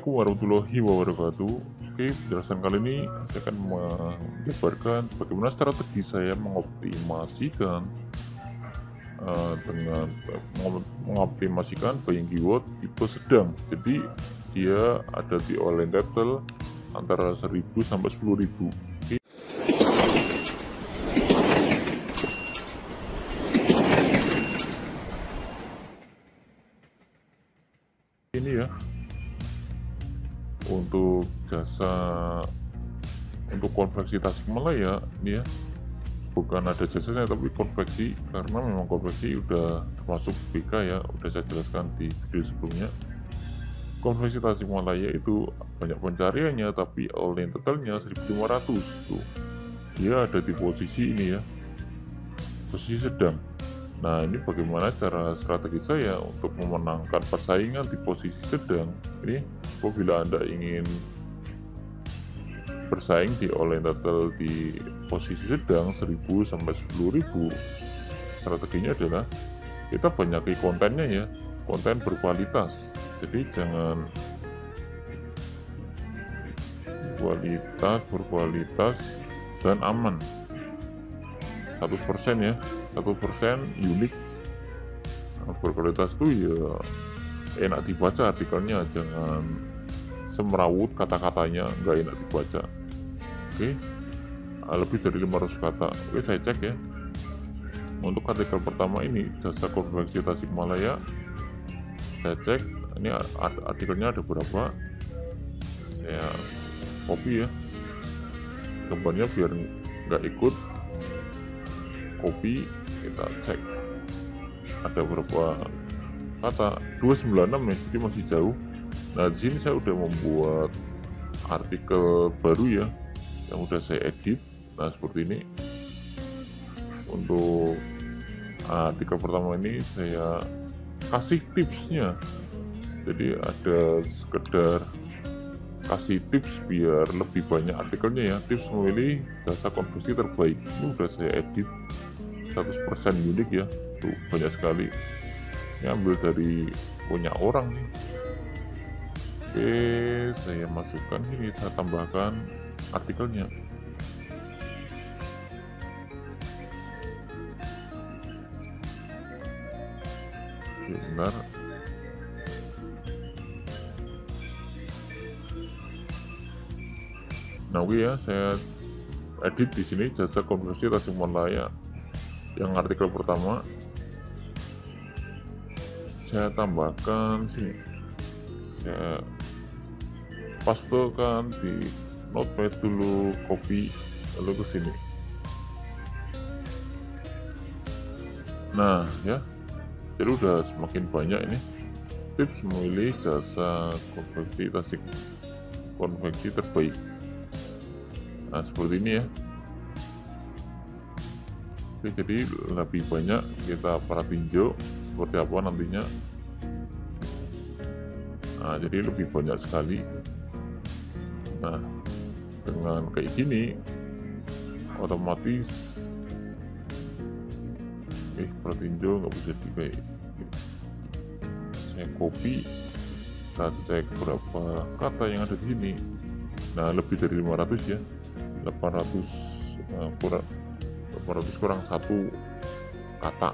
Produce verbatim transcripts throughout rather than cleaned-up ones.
Assalamualaikum warahmatullahi wabarakatuh. Oke, penjelasan kali ini saya akan menjabarkan bagaimana strategi saya mengoptimasikan uh, dengan uh, mengoptimasikan buying keyword tipe sedang. Jadi dia ada di online title antara seribu sampai sepuluh ribu. Oke. Ini ya untuk jasa untuk konveksi Tasikmalaya ini ya, bukan ada jasanya tapi konveksi, karena memang konveksi udah termasuk B K ya, udah saya jelaskan di video sebelumnya. Konveksi Tasikmalaya itu banyak pencariannya, tapi online totalnya seribu lima ratus tuh. Dia ada di posisi ini ya, posisi sedang. Nah, ini bagaimana cara strategi saya untuk memenangkan persaingan di posisi sedang. Ini apabila Anda ingin bersaing di online title di posisi sedang seribu sampai sepuluh ribu, strateginya adalah kita banyaki kontennya ya, konten berkualitas. Jadi jangan kualitas, berkualitas dan aman. seratus persen ya, satu persen unik, berkualitas itu ya enak dibaca artikelnya, jangan semrawut kata-katanya, nggak enak dibaca. Oke, lebih dari lima ratus kata. Oke, saya cek ya. Untuk artikel pertama ini, jasa konveksi Tasikmalaya, saya cek ini artikelnya ada berapa, saya copy ya gambarnya biar nggak ikut copy, kita cek ada berapa kata, dua ratus sembilan puluh enam ya, jadi masih jauh. Nah, di sini saya udah membuat artikel baru ya, yang udah saya edit. Nah, seperti ini. Untuk artikel pertama ini saya kasih tipsnya, jadi ada sekedar kasih tips biar lebih banyak artikelnya ya, tips memilih jasa konversi terbaik. Ini udah saya edit seratus persen unik ya, tuh banyak sekali. Ini ambil dari punya orang nih. Oke, saya masukkan sini, saya tambahkan artikelnya. Oke, benar. Nah, oke ya, saya edit di sini jasa konversi Tasikmalaya. Yang artikel pertama saya tambahkan sini, saya pastekan di notepad dulu, copy lalu ke sini. Nah ya, jadi udah semakin banyak ini tips memilih jasa konveksi Tasik konveksi terbaik. Nah, seperti ini ya. Oke, jadi lebih banyak kita para tinjau seperti apa nantinya. Nah, jadi lebih banyak sekali. Nah, dengan kayak gini otomatis eh para tinjau nggak bisa di kayak saya copy, kita cek berapa kata yang ada di sini. Nah, lebih dari lima ratus ya, delapan ratus uh, kurang delapan ratus kurang satu kata.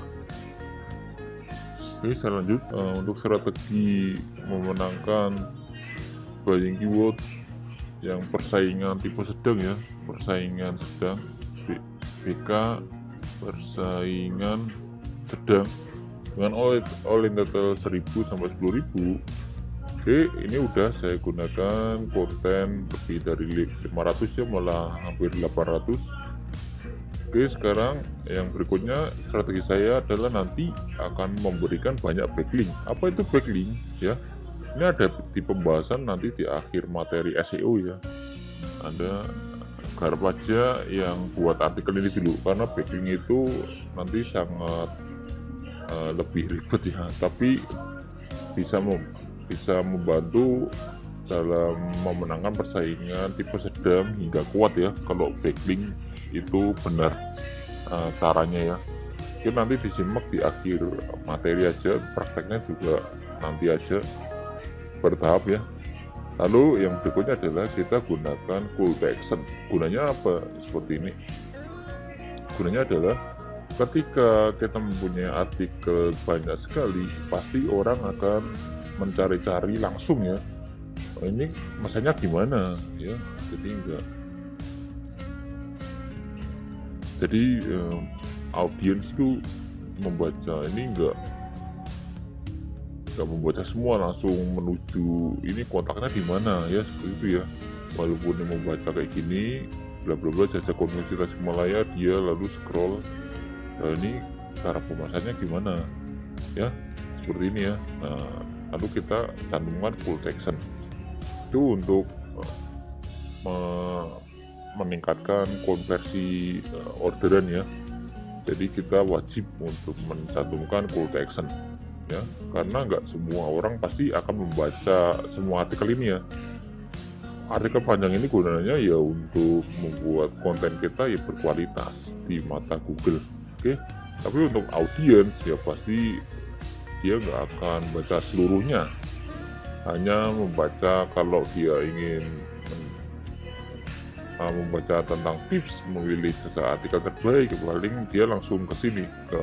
Oke, saya lanjut. Uh, untuk strategi memenangkan buying keyword yang persaingan tipe sedang ya, persaingan sedang B K, persaingan sedang dengan online title seribu sampai sepuluh ribu. Oke, ini udah saya gunakan konten lebih dari lima ratus ya, malah hampir delapan ratus. Oke, sekarang yang berikutnya strategi saya adalah nanti akan memberikan banyak backlink. Apa itu backlink ya? Ini ada di pembahasan nanti di akhir materi S E O ya. Ada garap aja yang buat artikel ini dulu, karena backlink itu nanti sangat uh, lebih ribet ya, tapi bisa mem bisa membantu dalam memenangkan persaingan tipe sedang hingga kuat ya, kalau backlink itu benar uh, caranya ya. Oke, nanti disimak di akhir materi aja, prakteknya juga nanti aja bertahap ya. Lalu yang berikutnya adalah kita gunakan call to action. Gunanya apa? Seperti ini. Gunanya adalah ketika kita mempunyai artikel banyak sekali, pasti orang akan mencari-cari langsung ya. Oh, ini masanya gimana ya? Jadi enggak. Jadi eh, audiens itu membaca ini enggak nggak membaca semua langsung menuju ini kontaknya di mana ya, seperti itu ya. Walaupun yang membaca kayak gini bla bla bla jasa konvensi Tasikmalaya, dia lalu scroll, nah ini cara pemasarannya gimana ya, seperti ini ya. Nah, lalu kita cantumkan call to action itu untuk uh, meningkatkan konversi uh, orderan ya. Jadi kita wajib untuk mencantumkan call to action ya, karena nggak semua orang pasti akan membaca semua artikel ini ya. Artikel panjang ini gunanya ya untuk membuat konten kita ya berkualitas di mata Google, oke. Tapi untuk audiens ya pasti dia nggak akan baca seluruhnya, hanya membaca kalau dia ingin uh, membaca tentang tips memilih jasa artikel terbaik, paling dia langsung ke sini ke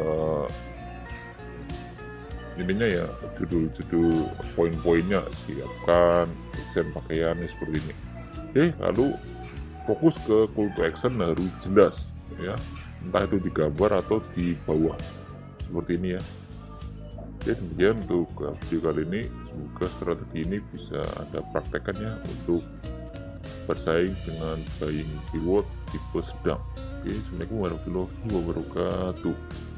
ininya ya, judul-judul poin-poinnya, siapkan desain pakaian seperti ini. Oke, lalu fokus ke call to action harus jelas ya, entah itu di gambar atau di bawah seperti ini ya. Oke, demikian untuk video kali ini. Semoga strategi ini bisa Anda praktekkan ya untuk bersaing dengan buying keyword tipe sedang. Oke, assalamualaikum warahmatullahi wabarakatuh.